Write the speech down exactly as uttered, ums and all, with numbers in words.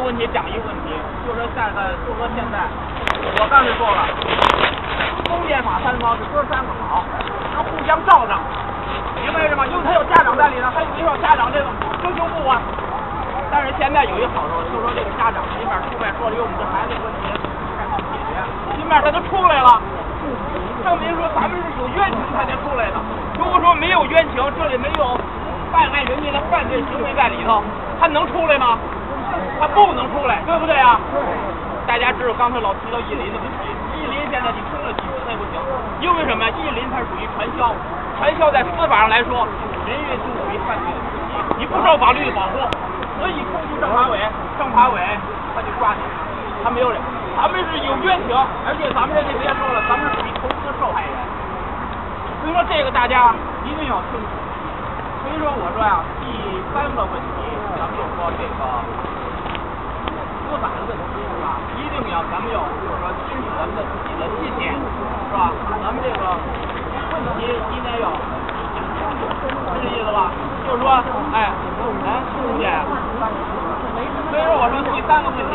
问题讲一个问题，就是说现在，就说现在，我刚才说了，公检法三方是哥三个好，是互相罩着，明白是吗？因为他有家长在里头，还有没有家长这个征求部啊？但是现在有一好处，就说这个家长一面出来说，因为我们这孩子问题太好解决，一面他都出来了，证明说咱们是有冤情才能出来的。如果说没有冤情，这里没有犯害人家的犯罪行为在里头，他能出来吗？他不能出来，对不对啊？大家知道刚才老提到意林的问题，意林现在你冲了几次他也不行，因为什么？意林它属于传销，传销在司法上来说，人员就属于犯罪的问题，你不受法律的保护，所以通知政法委，政法委他就抓你，他没有人，咱们是有冤情，而且咱们这别说了，咱们是属于投资受害人，所以说这个大家一定要清楚。所以说我说呀、啊，第三个问题，咱们就说这个。司法的问题是吧？一定要咱们要就是说清楚咱们的自己的信念，是吧？咱们这个问题应该要讲清楚，是这意思吧？就是说，哎，咱出去，所以说我说第三个问题。